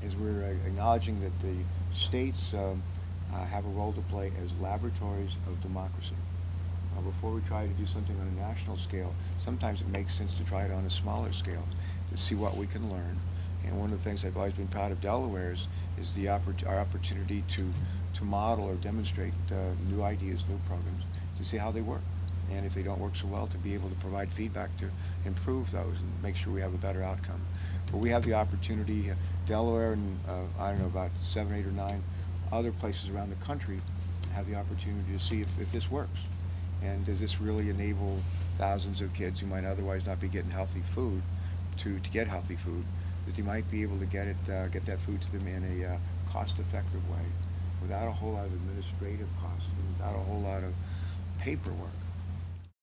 is we're acknowledging that the states have a role to play as laboratories of democracy. Before we try to do something on a national scale, sometimes it makes sense to try it on a smaller scale to see what we can learn. And one of the things I've always been proud of Delaware's is our opportunity to model or demonstrate new ideas, new programs, to see how they work. And if they don't work so well, to be able to provide feedback to improve those and make sure we have a better outcome. But we have the opportunity, Delaware and I don't know, about 7, 8, or 9 other places around the country have the opportunity to see if this works. And does this really enable thousands of kids who might otherwise not be getting healthy food to get healthy food, that they might be able to get that food to them in a cost-effective way without a whole lot of administrative costs and without a whole lot of paperwork.